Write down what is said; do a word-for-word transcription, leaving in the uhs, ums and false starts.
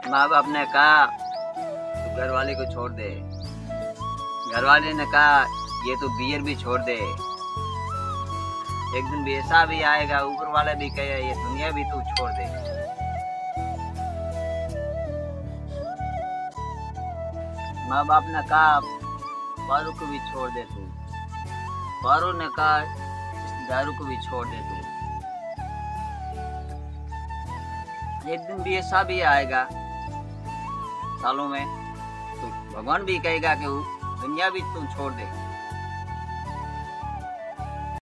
माँ बाप ने कहा तू घर वाले को छोड़ दे, घर वाले ने कहा ये तो बियर भी छोड़ दे। एक दिन भी ऐसा भी आएगा, ऊपर वाला भी कहे ये दुनिया भी तू छोड़ दे। माँ बाप ने कहा पारू को भी छोड़ दे तू, पारू ने कहा इस दारू को भी छोड़ दे तू। एक दिन भी ऐसा भी आएगा सालों में, तो भगवान भी कहेगा कि दुनिया भी तू छोड़ दे।